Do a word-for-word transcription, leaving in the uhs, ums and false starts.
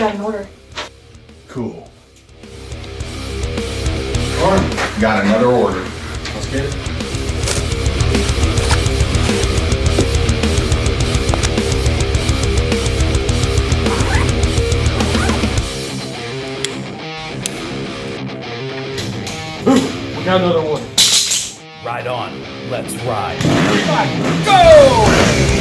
got an order. Cool. Alright, got another order. Let's get it. We got another order. Ride on. Let's ride. Everybody, go!